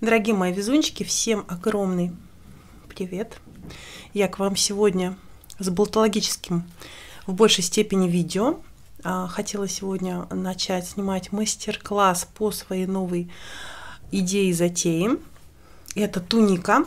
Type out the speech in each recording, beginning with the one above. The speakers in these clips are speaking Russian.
Дорогие мои везунчики, всем огромный привет! Я к вам сегодня с болтологическим в большей степени видео. Хотела сегодня начать снимать мастер-класс по своей новой идее и затее. Это туника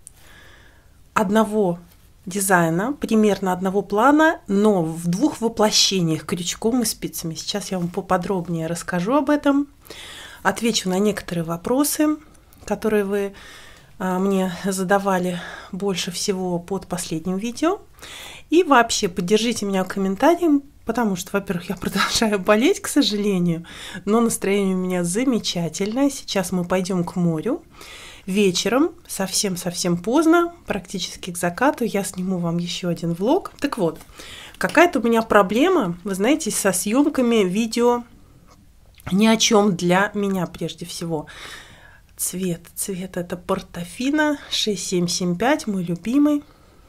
одного дизайна, примерно одного плана, но в двух воплощениях, крючком и спицами. Сейчас я вам поподробнее расскажу об этом, отвечу на некоторые вопросы, которые вы мне задавали больше всего под последним видео. И вообще поддержите меня комментарием, потому что, во-первых, я продолжаю болеть, к сожалению, но настроение у меня замечательное. Сейчас мы пойдем к морю. Вечером, совсем поздно, практически к закату, я сниму вам еще один влог. Так вот, какая-то у меня проблема, вы знаете, со съемками видео ни о чем для меня прежде всего. Цвет это Портофино 6775, мой любимый.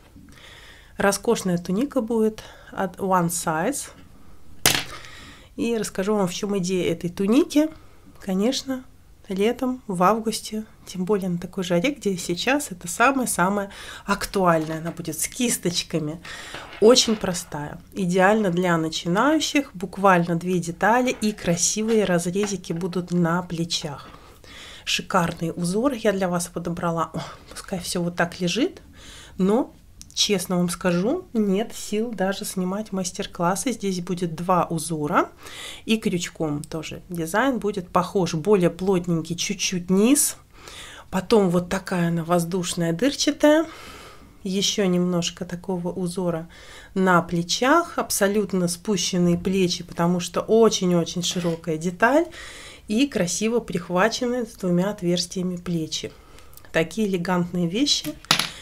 Роскошная туника будет от One Size. И расскажу вам, в чем идея этой туники. Конечно, летом, в августе, тем более на такой жаре, где сейчас, это самое-самое актуальное. Она будет с кисточками. Очень простая. Идеально для начинающих. Буквально 2 детали и красивые разрезики будут на плечах. Шикарный узор я для вас подобрала. Пускай все вот так лежит, но, честно вам скажу, нет сил даже снимать мастер-классы. Здесь будет 2 узора и крючком тоже. Дизайн будет похож, более плотненький, чуть-чуть низ. Потом вот такая она воздушная, дырчатая. Еще немножко такого узора на плечах. Абсолютно спущенные плечи, потому что очень-очень широкая деталь. И красиво прихвачены с 2 отверстиями плечи. Такие элегантные вещи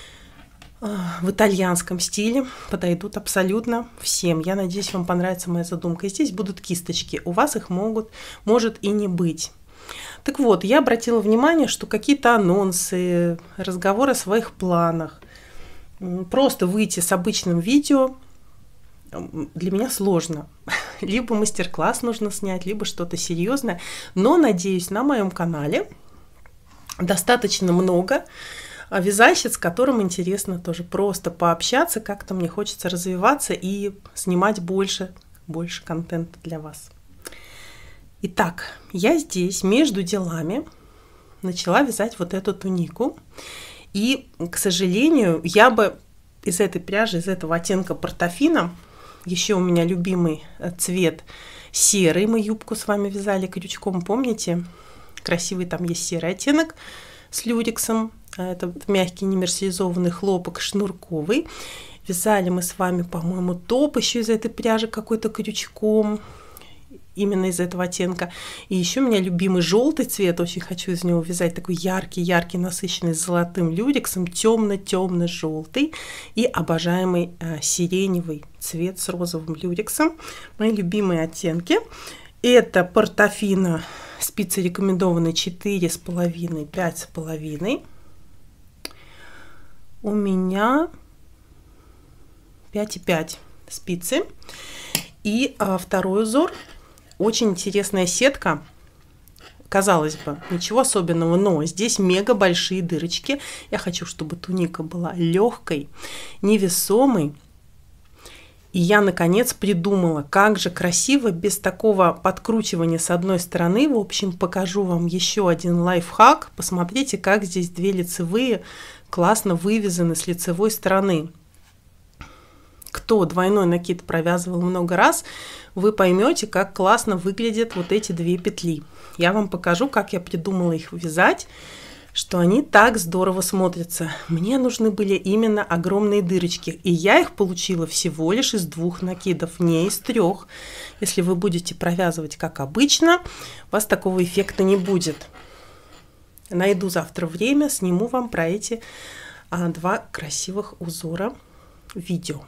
в итальянском стиле подойдут абсолютно всем. Я надеюсь, вам понравится моя задумка. И здесь будут кисточки. У вас их может и не быть. Так вот, я обратила внимание, что какие-то анонсы, разговоры о своих планах, просто выйти с обычным видео для меня сложно. Либо мастер-класс нужно снять, либо что-то серьезное. Но, надеюсь, на моем канале достаточно много вязальщиц, с которым интересно тоже просто пообщаться. Как-то мне хочется развиваться и снимать больше контента для вас. Итак, я здесь между делами начала вязать вот эту тунику. И, к сожалению, я бы из этой пряжи, из этого оттенка Портофино, еще у меня любимый цвет серый, мы юбку с вами вязали крючком, помните? Красивый там есть серый оттенок с люрексом, это мягкий немерсеризованный хлопок шнурковый. Вязали мы с вами, по-моему, топ еще из этой пряжи какой-то крючком, именно из этого оттенка. И еще у меня любимый желтый цвет, очень хочу из него вязать, такой яркий, насыщенный с золотым люрексом, темно-желтый и обожаемый сиреневый цвет с розовым люрексом. Мои любимые оттенки. Это Портофино, спицы рекомендованы 4,5, 5,5. У меня 5,5 спицы. И второй узор. Очень интересная сетка, казалось бы, ничего особенного, но здесь мега большие дырочки. Я хочу, чтобы туника была легкой, невесомой. И я, наконец, придумала, как же красиво, без такого подкручивания с одной стороны. В общем, покажу вам еще один лайфхак. Посмотрите, как здесь 2 лицевые классно вывязаны с лицевой стороны. Кто двойной накид провязывал много раз, вы поймете, как классно выглядят вот эти 2 петли. Я вам покажу, как я придумала их вязать, что они так здорово смотрятся. Мне нужны были именно огромные дырочки, и я их получила всего лишь из 2 накидов, не из 3. Если вы будете провязывать как обычно, у вас такого эффекта не будет. Найду завтра время, сниму вам про эти 2 красивых узора видео.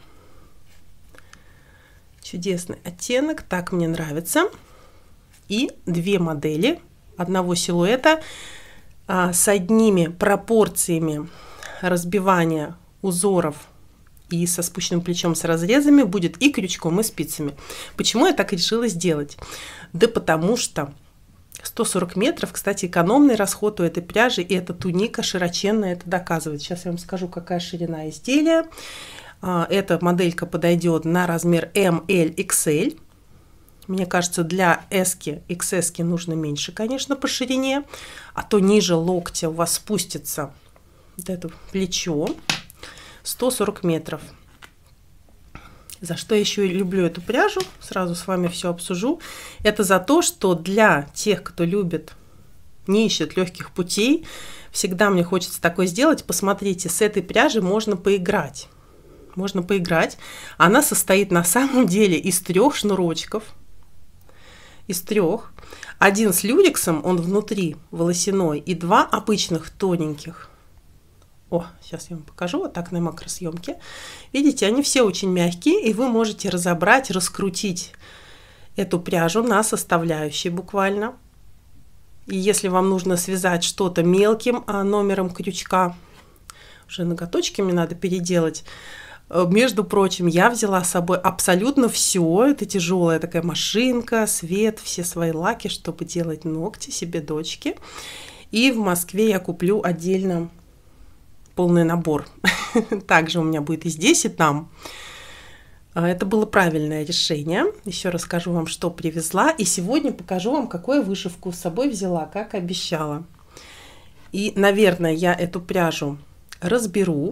Чудесный оттенок, так мне нравится. И 2 модели одного силуэта с одними пропорциями разбивания узоров и со спущенным плечом с разрезами будет и крючком, и спицами. Почему я так решила сделать? Да потому что 140 метров, кстати, экономный расход у этой пряжи, и эта туника широченная это доказывает. Сейчас я вам скажу, какая ширина изделия. Эта моделька подойдет на размер M, L, XL. Мне кажется, для S-ки, XS-ки нужно меньше, конечно, по ширине, а то ниже локтя у вас спустится вот это плечо. 140 метров. За что я еще и люблю эту пряжу, сразу с вами все обсужу. Это за то, что для тех, кто любит, не ищет легких путей, всегда мне хочется такое сделать. Посмотрите, с этой пряжей можно поиграть. Можно поиграть. Она состоит на самом деле из 3 шнурочков. Из 3. Один с люрексом, он внутри волосяной, и 2 обычных тоненьких. О, сейчас я вам покажу, вот так на макросъемке. Видите, они все очень мягкие, и вы можете разобрать, раскрутить эту пряжу на составляющие буквально. И если вам нужно связать что-то мелким номером крючка, уже ноготочками надо переделать. Между прочим, я взяла с собой абсолютно все. Это тяжелая такая машинка, свет, все свои лаки, чтобы делать ногти себе, дочке. И в Москве я куплю отдельно полный набор. Также у меня будет и здесь, и там. Это было правильное решение. Еще расскажу вам, что привезла. И сегодня покажу вам, какую вышивку с собой взяла, как обещала. И, наверное, я эту пряжу разберу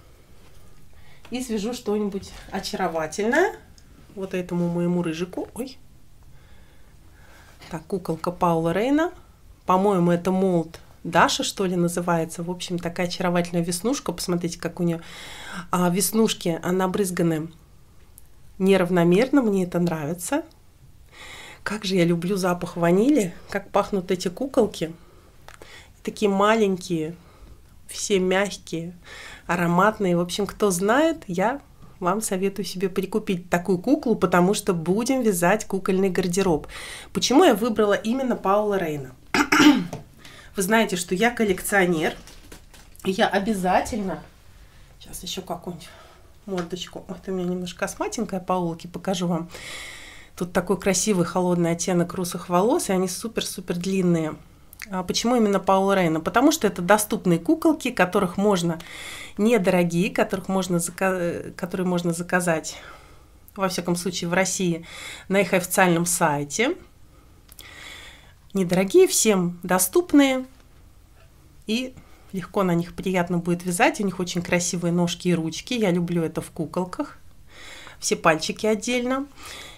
и свяжу что-нибудь очаровательное вот этому моему рыжику. Ой. Так, куколка Паула Рейна. По-моему, это молд Даша, что ли, называется. В общем, такая очаровательная веснушка. Посмотрите, как у нее веснушки набрызганы неравномерно. Мне это нравится. Как же я люблю запах ванили. Как пахнут эти куколки. Такие маленькие, все мягкие, ароматные. В общем, кто знает, я вам советую себе прикупить такую куклу, потому что будем вязать кукольный гардероб. Почему я выбрала именно Паула Рейна? Вы знаете, что я коллекционер, и я обязательно... Сейчас еще какую-нибудь мордочку. Это у меня немножко косматенькая по улке, покажу вам. Тут такой красивый холодный оттенок русых волос, и они супер-супер длинные. А почему именно Паула Рейна? Потому что это доступные куколки, которых можно... Недорогие, которые можно заказать, во всяком случае, в России, на их официальном сайте. Недорогие, всем доступные, и легко на них приятно будет вязать. У них очень красивые ножки и ручки. Я люблю это в куколках. Все пальчики отдельно.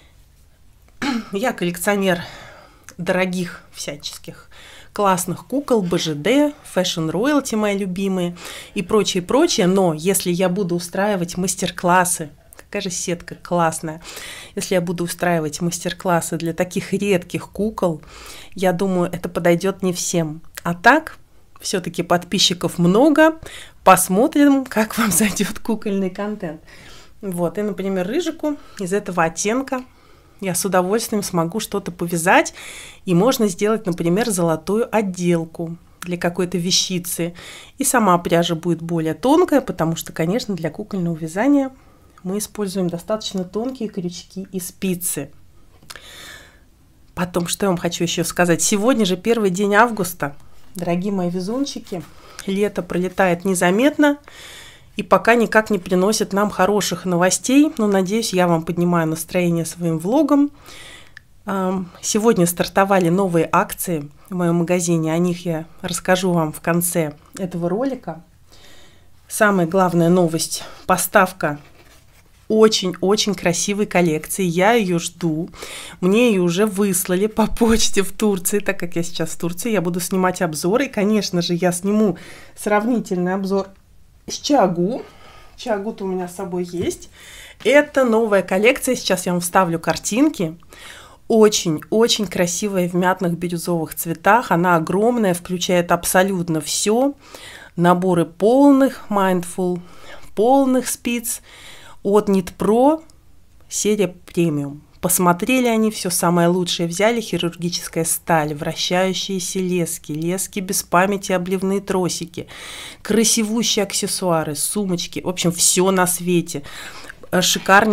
Я коллекционер дорогих всяческих классных кукол, БЖД, Fashion Royalty мои любимые и прочее, прочее. Но если я буду устраивать мастер-классы, какая же сетка классная, если я буду устраивать мастер-классы для таких редких кукол, я думаю, это подойдет не всем. А так, все-таки подписчиков много, посмотрим, как вам зайдет кукольный контент. Вот, и, например, рыжику из этого оттенка я с удовольствием смогу что-то повязать, и можно сделать, например, золотую отделку для какой-то вещицы. И сама пряжа будет более тонкая, потому что, конечно, для кукольного вязания мы используем достаточно тонкие крючки и спицы. Потом, что я вам хочу еще сказать. Сегодня же первый день августа. Дорогие мои вязунчики, лето пролетает незаметно и пока никак не приносит нам хороших новостей. Но, надеюсь, я вам поднимаю настроение своим влогом. Сегодня стартовали новые акции в моем магазине. О них я расскажу вам в конце этого ролика. Самая главная новость – поставка очень-очень красивой коллекции. Я ее жду. Мне ее уже выслали по почте в Турции. Так как я сейчас в Турции, я буду снимать обзоры. И, конечно же, я сниму сравнительный обзор с Чиагу. Чиагу-то у меня с собой есть. Это новая коллекция. Сейчас я вам вставлю картинки. Очень-очень красивая в мятных бирюзовых цветах. Она огромная, включает абсолютно все. Наборы полных Mindful, полных спиц. От Knit Pro, серия премиум. Посмотрели они, все самое лучшее взяли. Хирургическая сталь, вращающиеся лески, лески без памяти, обливные тросики, красивущие аксессуары, сумочки. В общем, все на свете.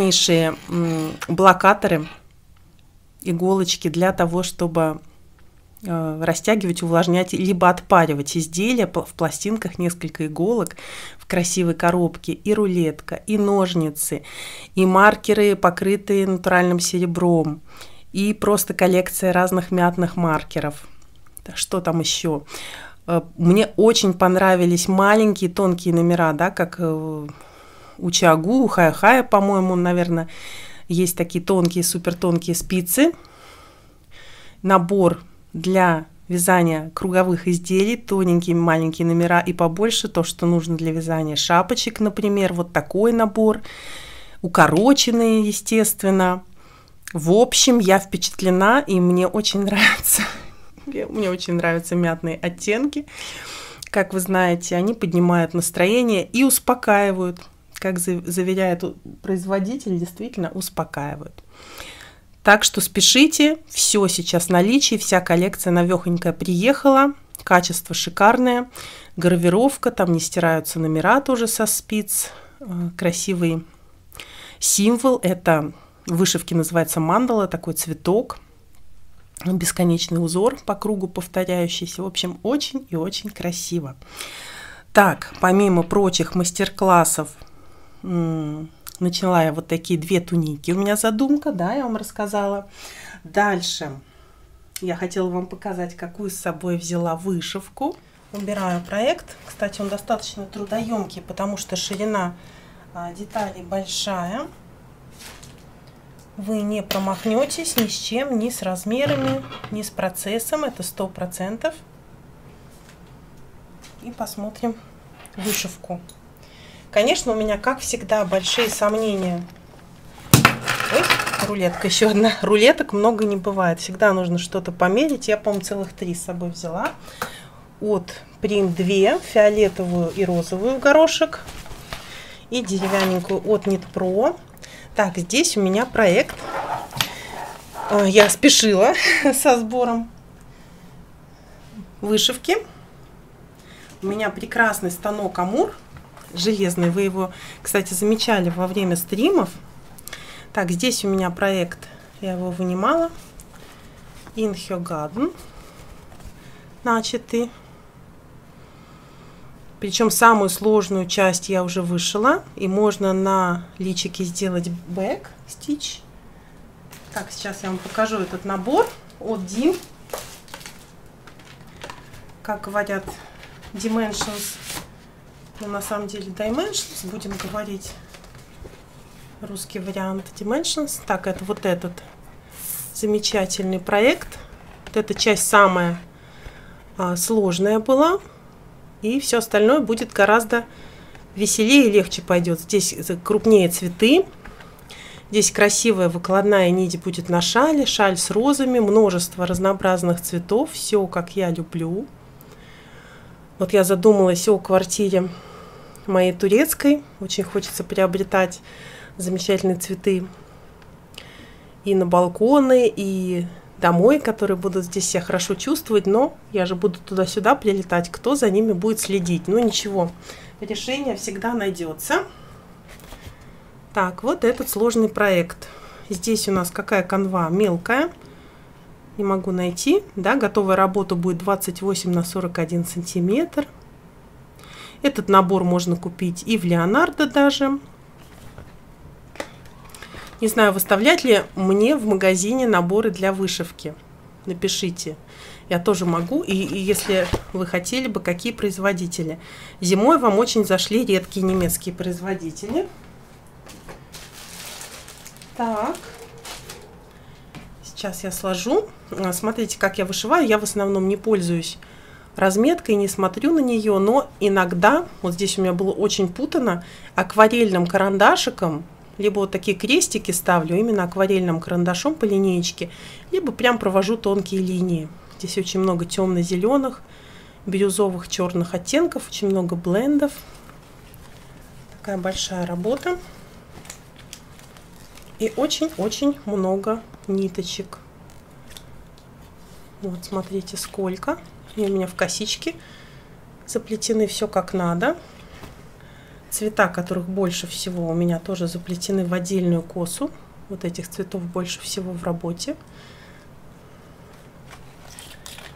Шикарнейшие блокаторы, иголочки для того, чтобы растягивать, увлажнять, либо отпаривать изделия в пластинках, несколько иголок в красивой коробке, и рулетка, и ножницы, и маркеры, покрытые натуральным серебром, и просто коллекция разных мятных маркеров. Что там еще? Мне очень понравились маленькие тонкие номера, да, как у Чиагу, у Хая-Хая, по-моему, наверное, есть такие тонкие, супертонкие спицы. Набор для вязания круговых изделий, тоненькие маленькие номера и побольше, то, что нужно для вязания шапочек, например, вот такой набор, укороченные, естественно. В общем, я впечатлена, и мне очень нравится. Мне очень нравятся мятные оттенки. Как вы знаете, они поднимают настроение и успокаивают. Как заверяет производитель, действительно успокаивают. Так что спешите, все сейчас в наличии, вся коллекция новехонькая приехала, качество шикарное, гравировка, там не стираются номера тоже со спиц, красивый символ, это в вышивке называется мандала, такой цветок, бесконечный узор по кругу повторяющийся, в общем, очень и очень красиво. Так, помимо прочих мастер-классов, начала я вот такие 2 туники. У меня задумка, да, я вам рассказала. Дальше я хотела вам показать, какую с собой взяла вышивку. Убираю проект. Кстати, он достаточно трудоемкий, потому что ширина деталей большая. Вы не промахнетесь ни с чем, ни с размерами, ни с процессом. Это 100%. И посмотрим вышивку. Конечно, у меня, как всегда, большие сомнения. Ой, рулетка, еще одна. Рулеток много не бывает. Всегда нужно что-то померить. Я, по-моему, целых 3 с собой взяла. От Print 2, фиолетовую и розовую в горошек. И деревянненькую от Knit Pro. Так, здесь у меня проект. Я спешила со сбором вышивки. У меня прекрасный станок Амур. Железный, вы его, кстати, замечали во время стримов. Так, здесь у меня проект, я его вынимала. In Her Garden начатый. Причем самую сложную часть я уже вышила. И можно на личике сделать back stitch. Так, сейчас я вам покажу этот набор от Dim. Как говорят, Dimensions. Но на самом деле Dimensions, будем говорить русский вариант Dimensions. Так, это вот этот замечательный проект. Вот эта часть самая сложная была. И все остальное будет гораздо веселее и легче пойдет. Здесь крупнее цветы. Здесь красивая выкладная нить будет на шале. Шаль с розами, множество разнообразных цветов. Все, как я люблю. Вот я задумалась о квартире моей турецкой. Очень хочется приобретать замечательные цветы и на балконы, и домой, которые будут здесь себя хорошо чувствовать. Но я же буду туда-сюда прилетать. Кто за ними будет следить? Ну ничего, решение всегда найдется. Так, вот этот сложный проект. Здесь у нас какая канва? Мелкая. Не могу найти. Да, готовая работа будет 28 на 41 сантиметр. Этот набор можно купить и в Леонардо даже. Не знаю, выставлять ли мне в магазине наборы для вышивки. Напишите. Я тоже могу. И если вы хотели бы, какие производители. Зимой вам очень зашли редкие немецкие производители. Так. Сейчас я сложу. Смотрите, как я вышиваю. Я в основном не пользуюсь разметкой, не смотрю на нее, но иногда, вот здесь у меня было очень путано, акварельным карандашиком, либо вот такие крестики ставлю именно акварельным карандашом по линеечке, либо прям провожу тонкие линии. Здесь очень много темно-зеленых, бирюзовых, черных оттенков, очень много блендов. Такая большая работа. И очень-очень много ниточек. Вот, смотрите, сколько. И у меня в косичке заплетены все как надо. Цвета, которых больше всего, у меня тоже заплетены в отдельную косу. Вот этих цветов больше всего в работе.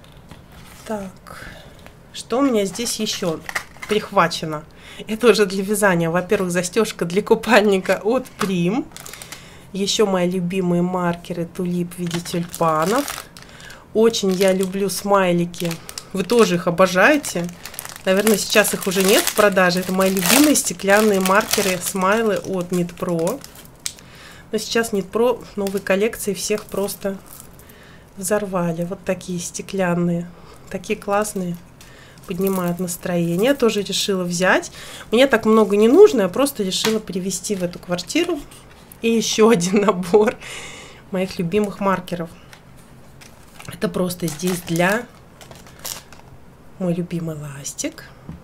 Так, что у меня здесь еще прихвачено? Это уже для вязания. Во-первых, застежка для купальника от Prim. Еще мои любимые маркеры Тулип в виде тюльпанов. Очень я люблю смайлики. Вы тоже их обожаете. Наверное, сейчас их уже нет в продаже. Это мои любимые стеклянные маркеры, смайлы от Knit Pro. Но сейчас Knit Pro в новой коллекции всех просто взорвали. Вот такие стеклянные. Такие классные. Поднимают настроение. Тоже решила взять. Мне так много не нужно. Я просто решила привезти в эту квартиру. И еще один набор моих любимых маркеров. Это просто здесь для мой любимый ластик.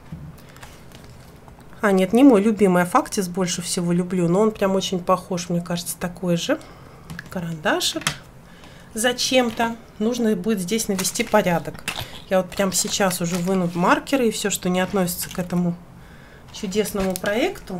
А, нет, не мой любимый, а Фактис больше всего люблю. Но он прям очень похож, мне кажется, такой же. Карандашик. Зачем-то нужно будет здесь навести порядок. Я вот прям сейчас уже выну маркеры и все, что не относится к этому чудесному проекту.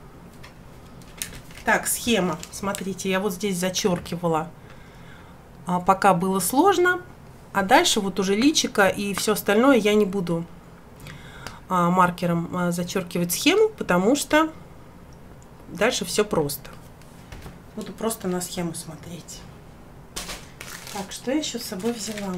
Так, схема. Смотрите, я вот здесь зачеркивала, пока было сложно. А дальше вот уже личико и все остальное я не буду маркером зачеркивать схему, потому что дальше все просто. Буду просто на схему смотреть. Так, что я еще с собой взяла?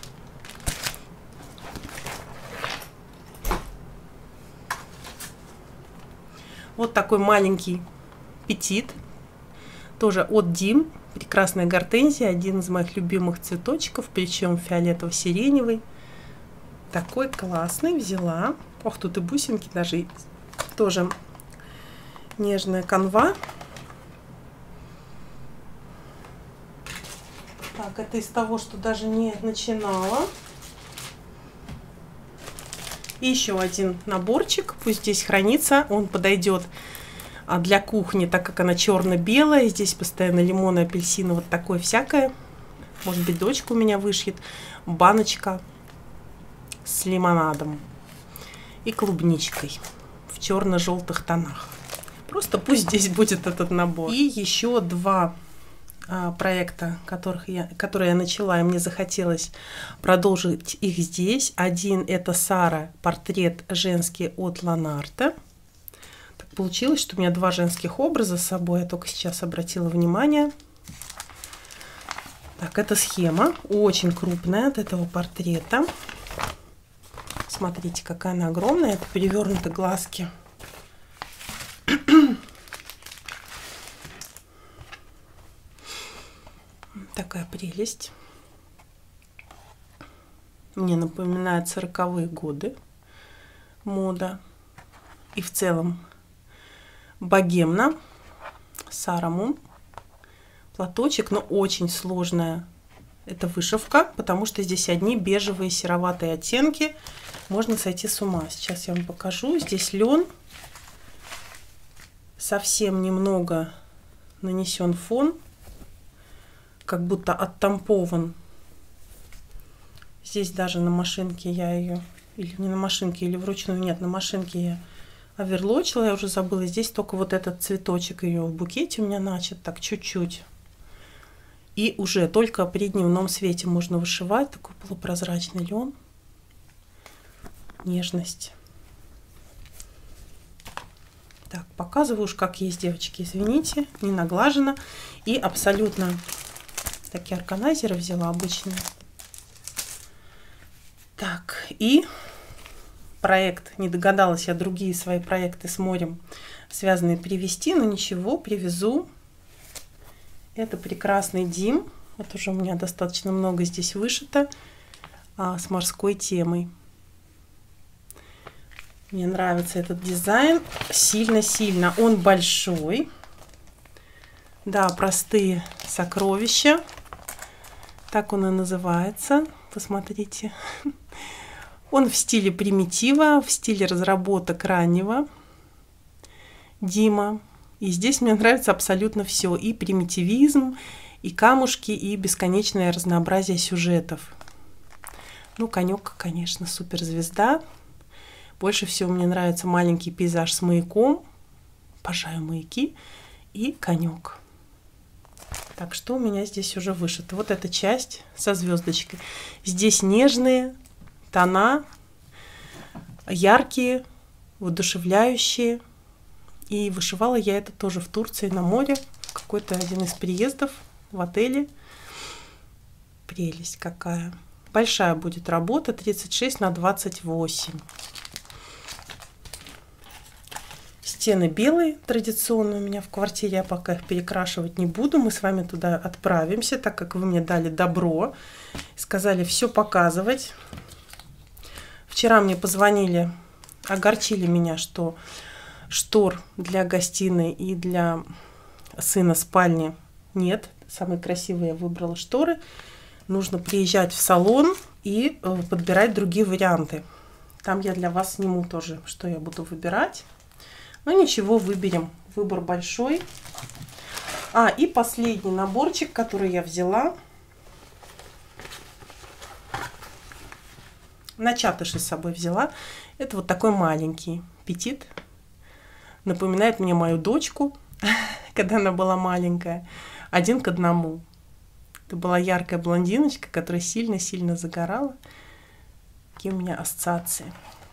Вот такой маленький петит, тоже от Дим, прекрасная гортензия, один из моих любимых цветочков, причем фиолетово-сиреневый, такой классный, взяла. Ох, тут и бусинки даже, тоже нежная канва. Так, это из того, что даже не начинала. И еще один наборчик, пусть здесь хранится, он подойдет для кухни, так как она черно-белая. Здесь постоянно лимон и апельсины, вот такое всякое. Может быть, дочка у меня вышьет. Баночка с лимонадом и клубничкой в черно-желтых тонах. Просто пусть здесь будет этот набор. И еще два проекта, которые я начала, и мне захотелось продолжить их здесь. Один — это Сара, портрет женский от Ланарте. Получилось, что у меня два женских образа с собой. Я только сейчас обратила внимание. Так, это схема. Очень крупная от этого портрета. Смотрите, какая она огромная. Это перевернуты глазки. Такая прелесть. Мне напоминает 40-е годы. Мода. И в целом богемно. Сара Мун. Платочек, но очень сложная. Это вышивка, потому что здесь одни бежевые сероватые оттенки. Можно сойти с ума. Сейчас я вам покажу. Здесь лен. Совсем немного нанесен фон. Как будто оттампован. Здесь даже на машинке я ее, или не на машинке, или вручную, нет, на машинке я оверлочила, я уже забыла. Здесь только вот этот цветочек ее в букете у меня начат, так чуть-чуть. И уже только при дневном свете можно вышивать. Такой полупрозрачный лен. Нежность. Так, показываю уж как есть, девочки, извините, не наглажено. И абсолютно такие органайзеры взяла обычные. Так, и проект, не догадалась я другие свои проекты с морем связанные привезти, но ничего, привезу. Это прекрасный Дим. Вот уже у меня достаточно много здесь вышито с морской темой. Мне нравится этот дизайн сильно-сильно. Он большой. Да, простые сокровища. Так он и называется. Посмотрите. Он в стиле примитива, в стиле разработок раннего Дима. И здесь мне нравится абсолютно все. И примитивизм, и камушки, и бесконечное разнообразие сюжетов. Ну, конек, конечно, суперзвезда. Больше всего мне нравится маленький пейзаж с маяком. Обожаю маяки. И конек. Так, что у меня здесь уже вышито? Вот эта часть со звездочкой. Здесь нежные, тона яркие, воодушевляющие. И вышивала я это тоже в Турции на море, какой-то один из переездов в отеле. Прелесть какая. Большая будет работа, 36 на 28. Стены белые, традиционно у меня в квартире, я пока их перекрашивать не буду. Мы с вами туда отправимся, так как вы мне дали добро, сказали все показывать. Вчера мне позвонили, огорчили меня, что штор для гостиной и для сына спальни нет. Самые красивые я выбрала шторы. Нужно приезжать в салон и подбирать другие варианты. Там я для вас сниму тоже, что я буду выбирать. Но ничего, выберем. Выбор большой. И последний наборчик, который я взяла. Начатыши с собой взяла. Это вот такой маленький петит. Напоминает мне мою дочку, когда она была маленькая. 1 к 1. Это была яркая блондиночка, которая сильно-сильно загорала. Какие у меня ассоциации.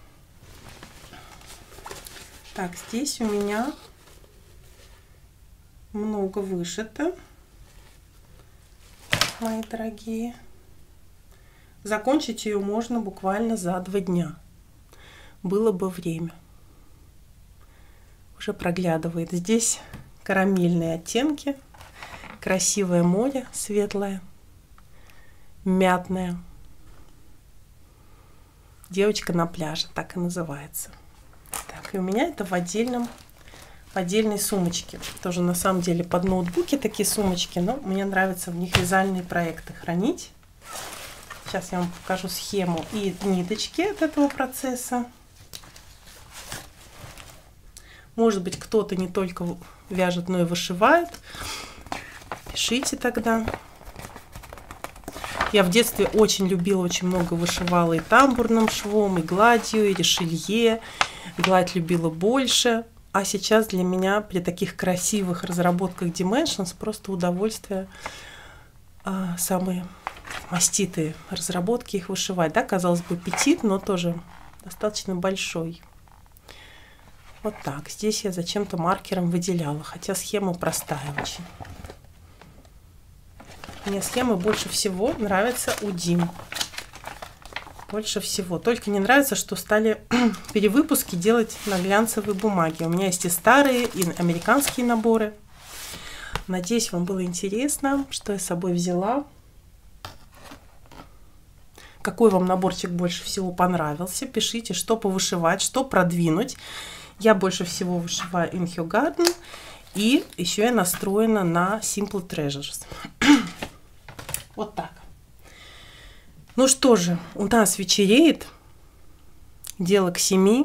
Так, здесь у меня много вышито, мои дорогие. Закончить ее можно буквально за 2 дня. Было бы время. Уже проглядывает здесь карамельные оттенки. Красивое море, светлое, мятное. Девочка на пляже, так и называется. Так, и у меня это в отдельной сумочке. Тоже на самом деле под ноутбуки такие сумочки, но мне нравится в них вязальные проекты хранить. Сейчас я вам покажу схему и ниточки от этого процесса. Может быть, кто-то не только вяжет, но и вышивает. Пишите тогда. Я в детстве очень любила, очень много вышивала и тамбурным швом, и гладью, и решелье. Гладь любила больше. А сейчас для меня при таких красивых разработках Dimensions просто удовольствие самые маститые разработки их вышивать. Да, казалось бы, петит, но тоже достаточно большой. Вот так. Здесь я зачем-то маркером выделяла, хотя схема простая очень. Мне схемы больше всего нравятся у Дим. Больше всего. Только не нравится, что стали перевыпуски делать на глянцевой бумаге. У меня есть и старые, и американские наборы. Надеюсь, вам было интересно, что я с собой взяла. Какой вам наборчик больше всего понравился? Пишите, что повышивать, что продвинуть. Я больше всего вышиваю In Her Garden. И еще я настроена на Simple Treasures. Вот так. Ну что же, у нас вечереет. Дело к 7.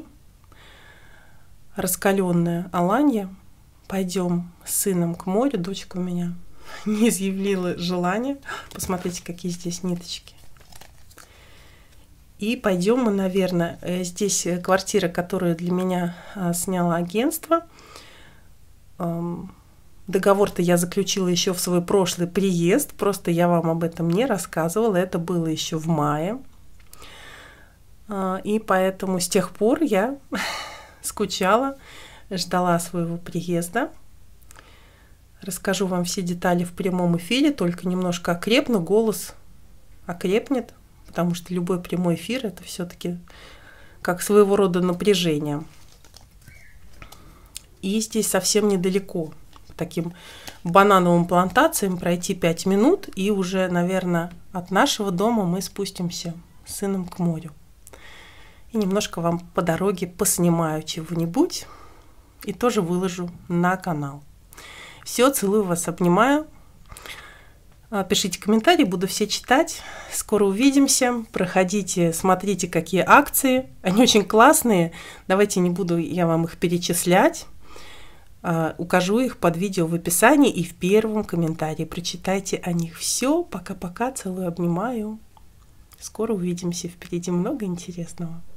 Раскаленная Аланья. Пойдем с сыном к морю. Дочка у меня не изъявила желания. Посмотрите, какие здесь ниточки. И пойдем мы, наверное, здесь квартира, которую для меня сняло агентство. Договор-то я заключила еще в свой прошлый приезд, просто я вам об этом не рассказывала, это было еще в мае. И поэтому с тех пор я скучала, ждала своего приезда. Расскажу вам все детали в прямом эфире, только немножко окрепну, голос окрепнет, потому что любой прямой эфир это все-таки как своего рода напряжение. И здесь совсем недалеко. Таким банановым плантациям пройти 5 минут, и уже, наверное, от нашего дома мы спустимся с сыном к морю. И немножко вам по дороге поснимаю чего-нибудь и тоже выложу на канал. Все, целую вас, обнимаю. Пишите комментарии, буду все читать. Скоро увидимся. Проходите, смотрите, какие акции. Они очень классные. Давайте не буду я вам их перечислять. Укажу их под видео в описании и в первом комментарии. Прочитайте о них все. Пока-пока. Целую, обнимаю. Скоро увидимся. Впереди много интересного.